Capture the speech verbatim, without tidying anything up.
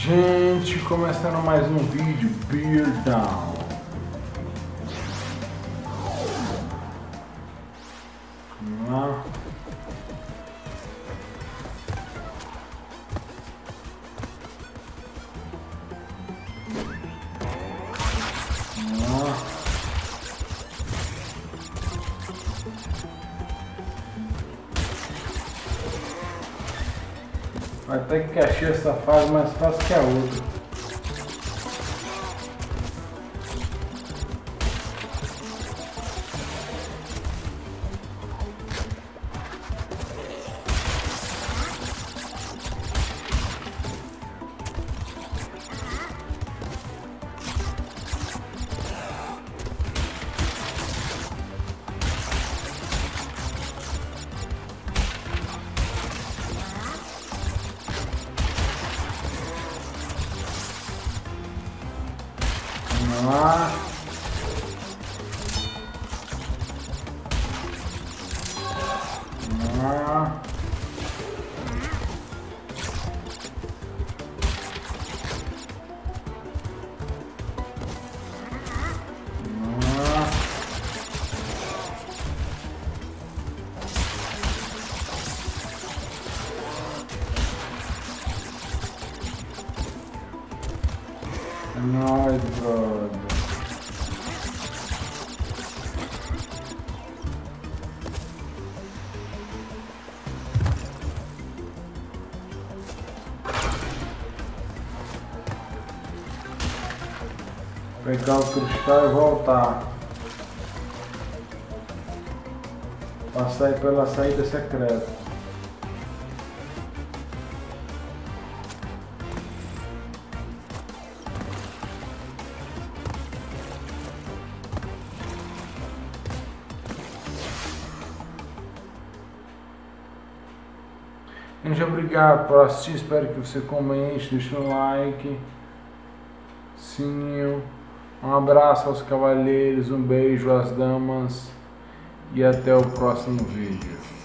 Gente, começando mais um vídeo Beer Down. Vamos lá. Vamos lá. Até que achei essa fase mais fácil que a outra. Vamos lá. Vamos lá. Vamos lá. É nóis, brother. Pegar o cristal e voltar. Passar aí pela saída secreta. Gente, obrigado por assistir, espero que você comente, deixe um like, sininho, um abraço aos cavalheiros, um beijo às damas e até o próximo vídeo.